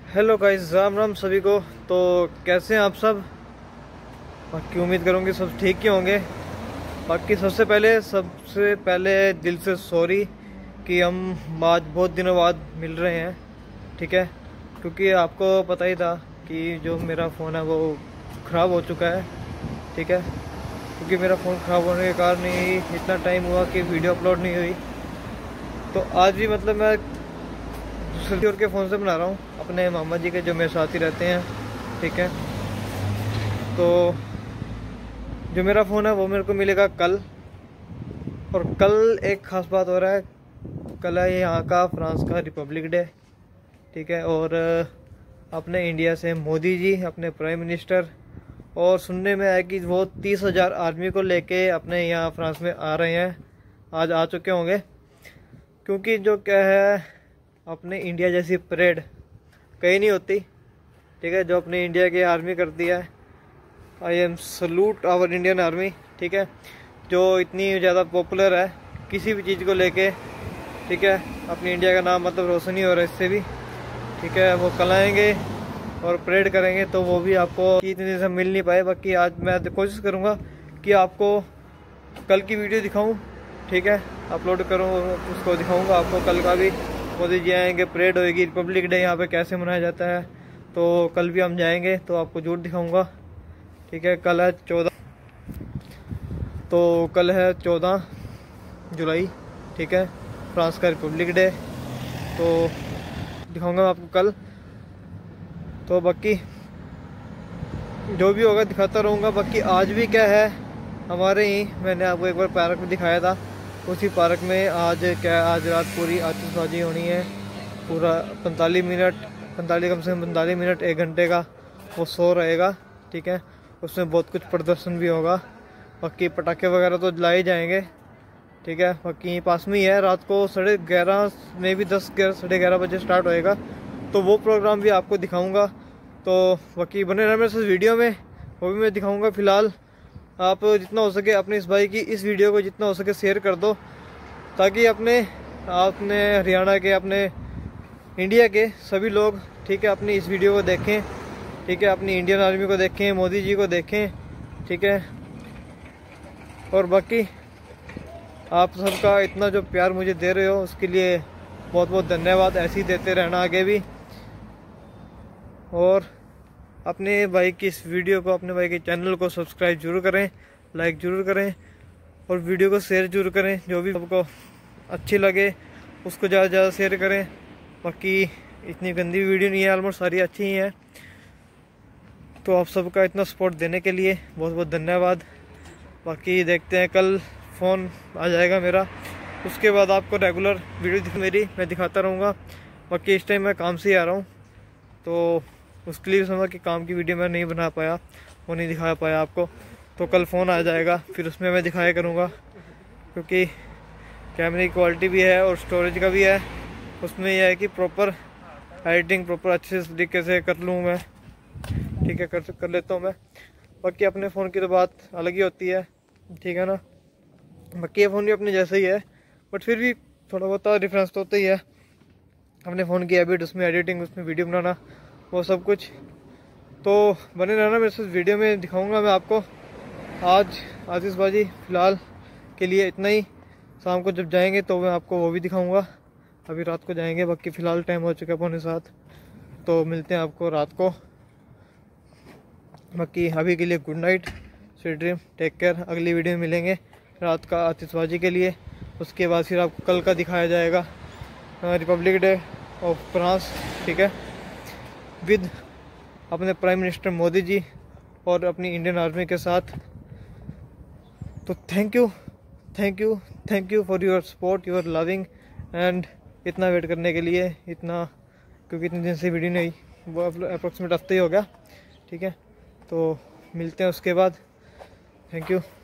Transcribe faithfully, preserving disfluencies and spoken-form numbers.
Hello guys, Ram Ram सभी को। तो कैसे हैं आप सब? बाकी उम्मीद करूँगी सब ठीक ही होंगे। बाकी सबसे पहले सबसे पहले दिल से सॉरी कि हम आज बहुत दिनों बाद मिल रहे हैं, ठीक है। क्योंकि आपको पता ही था कि जो मेरा फ़ोन है वो ख़राब हो चुका है, ठीक है। क्योंकि मेरा फ़ोन ख़राब होने के कारण ही इतना टाइम हुआ कि वीडियो अपलोड नहीं हुई। तो आज भी मतलब मैं दूसरे और के फ़ोन से बना रहा हूँ, अपने मामा जी के जो मेरे साथ ही रहते हैं, ठीक है। तो जो मेरा फ़ोन है वो मेरे को मिलेगा कल। और कल एक ख़ास बात हो रहा है, कल है यहाँ का फ्रांस का रिपब्लिक डे, ठीक है। और अपने इंडिया से मोदी जी, अपने प्राइम मिनिस्टर, और सुनने में आया कि वो तीस हज़ार आर्मी को लेके अपने यहाँ फ्रांस में आ रहे हैं, आज आ चुके होंगे। क्योंकि जो क्या है, अपने इंडिया जैसी परेड कहीं नहीं होती, ठीक है। जो अपनी इंडिया की आर्मी करती है, I am salute our Indian army, ठीक है। जो इतनी ज़्यादा पॉपुलर है किसी भी चीज़ को लेके, ठीक है। अपनी इंडिया का नाम मतलब रोशन ही हो रहा है इससे भी, ठीक है। वो कल आएंगे और परेड करेंगे, तो वो भी आपको इतने दिन से मिल नहीं पाए। बाकी आज मैं कोशिश करूँगा कि आपको कल की वीडियो दिखाऊँ, ठीक है, अपलोड करूँ, उसको दिखाऊँगा आपको कल का भी। मोदी जी आएंगे, परेड होएगी, रिपब्लिक डे यहाँ पे कैसे मनाया जाता है, तो कल भी हम जाएंगे तो आपको जरूर दिखाऊंगा, ठीक है। कल है चौदह, तो कल है चौदह जुलाई, ठीक है, फ्रांस का रिपब्लिक डे, तो दिखाऊंगा मैं आपको कल। तो बाकी जो भी होगा दिखाता रहूँगा। बाकी आज भी क्या है, हमारे ही मैंने आपको एक बार पार्क में दिखाया था, उसी पार्क में आज क्या आज रात पूरी आतिशबाजी होनी है। पूरा पैंतालीस मिनट पैंतालीस कम से कम पैंतालीस मिनट एक घंटे का वो शो रहेगा, ठीक है। उसमें बहुत कुछ प्रदर्शन भी होगा। बाकी पटाखे वगैरह तो जलाए जाएंगे, ठीक है। बाकी पास में ही है, रात को साढ़े ग्यारह में भी दस ग्यारह साढ़े ग्यारह बजे स्टार्ट होएगा, तो वो प्रोग्राम भी आपको दिखाऊँगा। तो बाकी बने रहना मेरे साथ वीडियो में, वो भी मैं दिखाऊँगा। फ़िलहाल आप जितना हो सके अपने इस भाई की इस वीडियो को जितना हो सके शेयर कर दो, ताकि अपने अपने हरियाणा के, अपने इंडिया के सभी लोग, ठीक है, अपनी इस वीडियो को देखें, ठीक है। अपनी इंडियन आर्मी को देखें, मोदी जी को देखें, ठीक है। और बाकी आप सबका इतना जो प्यार मुझे दे रहे हो उसके लिए बहुत बहुत धन्यवाद। ऐसे ही देते रहना आगे भी। और अपने भाई की इस वीडियो को, अपने भाई के चैनल को सब्सक्राइब जरूर करें, लाइक ज़रूर करें, और वीडियो को शेयर जरूर करें। जो भी आपको अच्छी लगे उसको ज़्यादा से ज़्यादा शेयर करें। बाकी इतनी गंदी वीडियो नहीं है, ऑलमोस्ट सारी अच्छी ही हैं। तो आप सबका इतना सपोर्ट देने के लिए बहुत बहुत धन्यवाद। बाकी देखते हैं, कल फ़ोन आ जाएगा मेरा, उसके बाद आपको रेगुलर वीडियो मेरी मैं दिखाता रहूँगा। बाकी इस टाइम मैं काम से ही आ रहा हूँ, तो उसके लिए समझा कि काम की वीडियो मैं नहीं बना पाया, वो नहीं दिखा पाया आपको। तो कल फ़ोन आ जाएगा, फिर उसमें मैं दिखाया करूँगा। क्योंकि कैमरे की क्वालिटी भी है और स्टोरेज का भी है, उसमें यह है कि प्रॉपर एडिटिंग प्रॉपर अच्छे तरीके से कर लूँ मैं, ठीक है, कर कर लेता हूँ मैं। बाकी अपने फ़ोन की तो बात अलग ही होती है, ठीक है ना। बाकी ये फ़ोन भी अपने जैसा ही है, बट फिर भी थोड़ा बहुत डिफरेंस तो होता ही है। अपने फ़ोन की हैबिट, उसमें एडिटिंग, उसमें वीडियो बनाना, वो सब कुछ। तो बने रहना मेरे साथ, वीडियो में दिखाऊंगा मैं आपको। आज आतिशबाजी फ़िलहाल के लिए इतना ही, शाम को जब जाएंगे तो मैं आपको वो भी दिखाऊंगा। अभी रात को जाएंगे, बाकी फ़िलहाल टाइम हो चुका है पौने सात, तो मिलते हैं आपको रात को। बाकी अभी के लिए good night, sweet dream, take care. अगली वीडियो में मिलेंगे रात का आतिशबाजी के लिए। उसके बाद फिर आपको कल का दिखाया जाएगा रिपब्लिक डे ऑफ फ्रांस, ठीक है, विद अपने प्राइम मिनिस्टर मोदी जी और अपनी इंडियन आर्मी के साथ। तो thank you thank you thank you for your support, your loving, and इतना वेट करने के लिए, इतना, क्योंकि इतने दिन से वीडियो नहीं, वो अप्रोक्सीमेट हफ्ते ही हो गया, ठीक है। तो मिलते हैं उसके बाद। Thank you.